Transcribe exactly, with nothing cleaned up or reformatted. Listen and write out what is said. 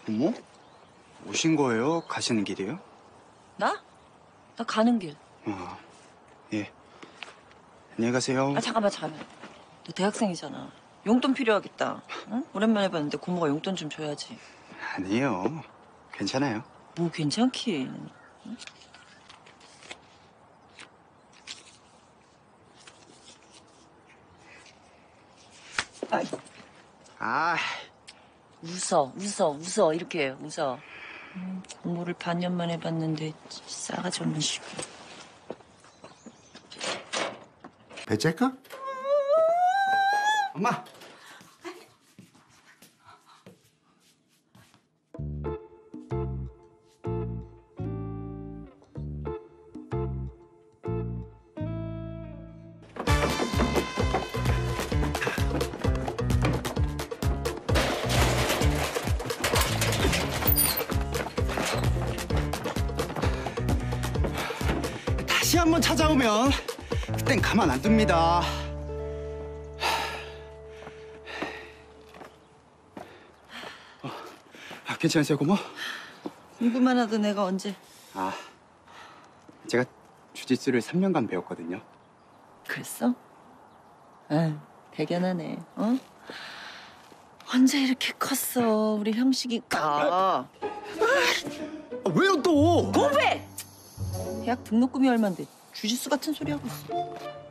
어머? 오신 거예요? 가시는 길이에요? 나? 나 가는 길. 아, 예. 안녕히 가세요. 아, 잠깐만, 잠깐만. 너 대학생이잖아. 용돈 필요하겠다. 응? 오랜만에 봤는데 고모가 용돈 좀 줘야지. 아니에요. 괜찮아요. 뭐 괜찮긴. 응? 아이. 아, 웃어, 웃어, 웃어. 이렇게 웃어. 음, 고모를 반년 만에 봤는데 싸가지 없는 시고. 배째까? 엄마. 다시 한번 찾아오면 그땐 가만 안 둡니다. 어, 아, 괜찮으세요, 고모? 공부만 하던 애가 언제. 아, 제가 주짓수를 삼 년간 배웠거든요. 그랬어? 아유, 대견하네. 어? 언제 이렇게 컸어, 우리 형식이가. 아, 왜요 또? 공부해! 대학 등록금이 얼만데 주짓수 같은 소리 하고 있어.